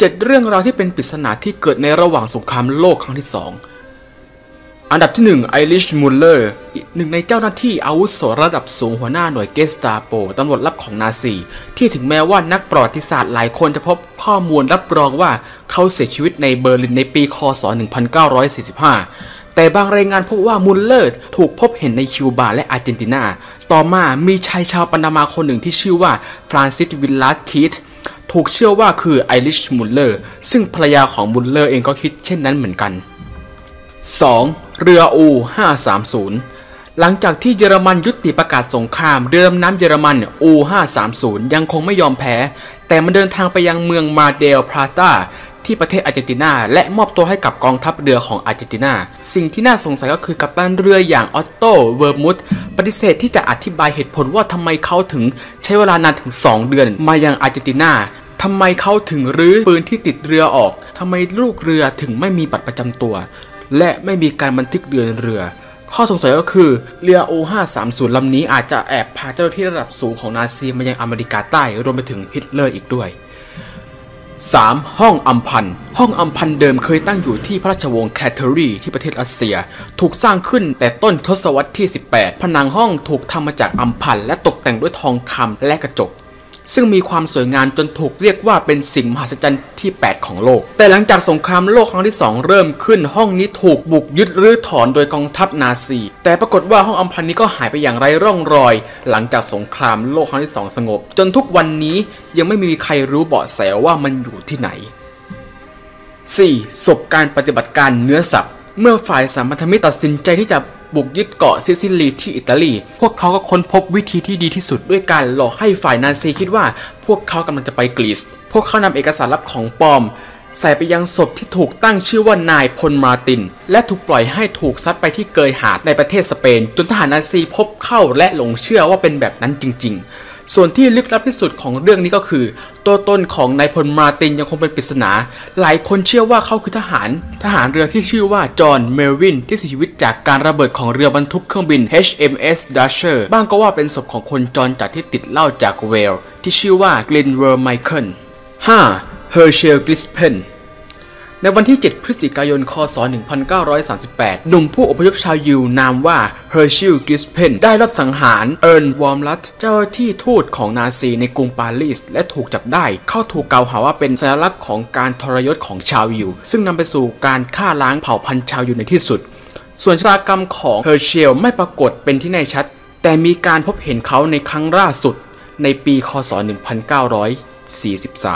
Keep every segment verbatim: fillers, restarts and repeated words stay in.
เจ็ด เรื่องราวที่เป็นปริศนาที่เกิดในระหว่างสงครามโลกครั้งที่สองอันดับที่หนึ่งไอริชมูลเลอร์หนึ่งในเจ้าหน้าที่อาวุโสระดับสูงหัวหน้าหน่วยเกสตาโปตำรวจลับของนาซีที่ถึงแม้ว่านักประวัติศาสตร์หลายคนจะพบข้อมูลรับรองว่าเขาเสียชีวิตในเบอร์ลินในปีคศหนึ่งพันเก้าร้อยสี่สิบห้าแต่บางรายงานพบว่ามูลเลอร์ถูกพบเห็นในคิวบาและอาร์เจนตินาต่อมามีชายชาวปานามาคนหนึ่งที่ชื่อว่าฟรานซิสวิลลัสคีธถูกเชื่อว่าคือไอริชมูลเลอร์ซึ่งภรรยาของมูลเลอร์เองก็คิดเช่นนั้นเหมือนกัน สอง เรืออู ห้าสามศูนย์ หลังจากที่เยอรมันยุติประกาศสงครามเรือดำน้ำเยอรมันอู ห้าสามศูนย์ ยังคงไม่ยอมแพ้แต่มันเดินทางไปยังเมืองมาเดลพลาตาที่ประเทศอาร์เจนตินาและมอบตัวให้กับกองทัพเรือของอาร์เจนตินาสิ่งที่น่าสงสัยก็คือกัปตันเรืออย่างออตโตเวอร์มุธปฏิเสธที่จะอธิบายเหตุผลว่าทำไมเขาถึงใช้เวลานานถึงสองเดือนมายังอาร์เจนตินาทำไมเขาถึงรื้อปืนที่ติดเรือออกทำไมลูกเรือถึงไม่มีบัตรประจำตัวและไม่มีการบันทึกเดินเรือข้อสงสัยก็คือเรือ โอ ห้าสามศูนย์ ลำนี้อาจจะแอบพาเจ้าหน้าที่ระดับสูงของนาซีมายังอเมริกาใต้รวมไปถึงฮิตเลอร์อีกด้วย สาม ห้องอัมพันธ์ห้องอัมพันธ์เดิมเคยตั้งอยู่ที่พระราชวงศ์แคทเธอรีนที่ประเทศรัสเซียถูกสร้างขึ้นแต่ต้นทศวรรษที่สิบแปดผนังห้องถูกทำมาจากอัมพันธ์และตกแต่งด้วยทองคำและกระจกซึ่งมีความสวยงามจนถูกเรียกว่าเป็นสิ่งมหัศจรรย์ที่แปดของโลกแต่หลังจากสงครามโลกครั้งที่สองเริ่มขึ้นห้องนี้ถูกบุกยึดรื้อถอนโดยกองทัพนาซีแต่ปรากฏว่าห้องอัมพันธ์นี้ก็หายไปอย่างไร้ร่องรอยหลังจากสงครามโลกครั้งที่สองสงบจนทุกวันนี้ยังไม่มีใครรู้เบาะแสว่ามันอยู่ที่ไหน สี่ ศพการปฏิบัติการเนื้อสับเมื่อฝ่ายสัมพันธมิตรตัดสินใจที่จะบุกยึดเกาะซิซิลีที่อิตาลีพวกเขาก็ค้นพบวิธีที่ดีที่สุดด้วยการหลอกให้ฝ่ายนาซีคิดว่าพวกเขากำลังจะไปกรีซพวกเขานำเอกสารลับของปลอมใส่ไปยังศพที่ถูกตั้งชื่อว่านายพลมาตินและถูกปล่อยให้ถูกซัดไปที่เกยหาดในประเทศสเปนจนทหารนาซีพบเข้าและหลงเชื่อว่าเป็นแบบนั้นจริงๆส่วนที่ลึกลับที่สุดของเรื่องนี้ก็คือตัวตนของนายพลมาตินยังคงเป็นปริศนาหลายคนเชื่อว่าเขาคือทหารทหารเรือที่ชื่อว่าจอห์นเมลวินที่เสียชีวิตจากการระเบิดของเรือบรรทุกเครื่องบิน เอช เอ็ม เอส Dasher บ้างก็ว่าเป็นศพของคนจรจัดที่ติดเหล้าจากเวลส์ที่ชื่อว่า Glenverr Michael ห้า Herschel Grispenในวันที่ เจ็ด พฤศจิกายน คศ หนึ่งพันเก้าร้อยสามสิบแปด หนุ่มผู้อพยพชาวยิวนามว่า Herschel Grispen ได้รับสังหารเอิร์นวอร์มลัตเจ้าหน้าที่ทูตของนาซีในกรุงปารีสและถูกจับได้เขาถูกกล่าวหาว่าเป็นสัญลักษณ์ของการทรยศของชาวยิวซึ่งนำไปสู่การฆ่าล้างเผ่าพันธุ์ชาวยิวในที่สุดส่วนชะตากรรมของ Herschel ไม่ปรากฏเป็นที่แน่ชัดแต่มีการพบเห็นเขาในครั้งล่าสุดในปีคศ หนึ่งพันเก้าร้อยสี่สิบสาม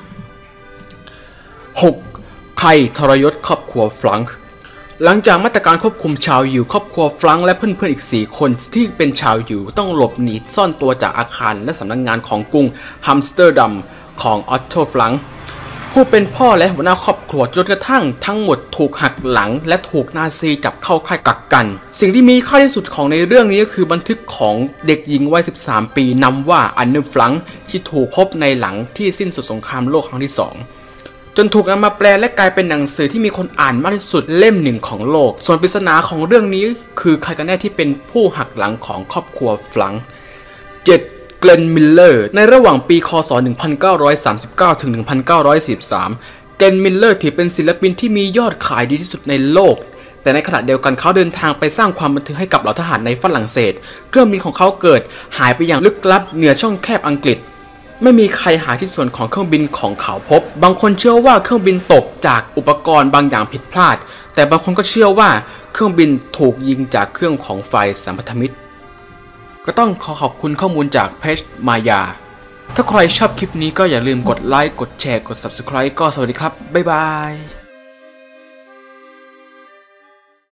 หกใครทรยศครอบครัวฟลังก์หลังจากมาตรการควบคุมชาวยิวครอบครัวฟลังก์และเพื่อนๆอีกสี่คนที่เป็นชาวยิวต้องหลบหนีซ่อนตัวจากอาคารและสำนักงานของกรุงฮัมสเตอร์ดัมของออตโตฟลังก์ผู้เป็นพ่อและหัวหน้าครอบครัวจนกระทั่งทั้งหมดถูกหักหลังและถูกนาซีจับเข้าค่ายกักกันสิ่งที่มีค่าที่สุดของในเรื่องนี้ก็คือบันทึกของเด็กหญิงวัยสิบสามปีนำว่าอันเนอร์ฟลังก์ที่ถูกพบในหลังที่สิ้นสุดสงครามโลกครั้งที่สองจนถูกนำมาแปลและกลายเป็นหนังสือที่มีคนอ่านมากที่สุดเล่มหนึ่งของโลกส่วนปริศนาของเรื่องนี้คือใครกันแน่ที่เป็นผู้หักหลังของครอบครัวฟลังก์ เจ็ด เกลนมิลเลอร์ในระหว่างปีคศ หนึ่งพันเก้าร้อยสามสิบเก้า ถึง หนึ่งพันเก้าร้อยสี่สิบสาม เกลนมิลเลอร์ถือเป็นศิลปินที่มียอดขายดีที่สุดในโลกแต่ในขณะเดียวกันเขาเดินทางไปสร้างความบันเทิงให้กับเหล่าทหารในฝรั่งเศสเครื่องบินของเขาเกิดหายไปอย่างลึกลับเหนือช่องแคบอังกฤษไม่มีใครหาที่ส่วนของเครื่องบินของเขาพบบางคนเชื่อว่าเครื่องบินตกจากอุปกรณ์บางอย่างผิดพลาดแต่บางคนก็เชื่อว่าเครื่องบินถูกยิงจากเครื่องของฝ่ายสัมพันธมิตรก็ต้องขอขอบคุณข้อมูลจากเพจมายาถ้าใครชอบคลิปนี้ก็อย่าลืมกดไลค์กดแชร์กด ซับสไครบ์ ก็สวัสดีครับบ๊ายบาย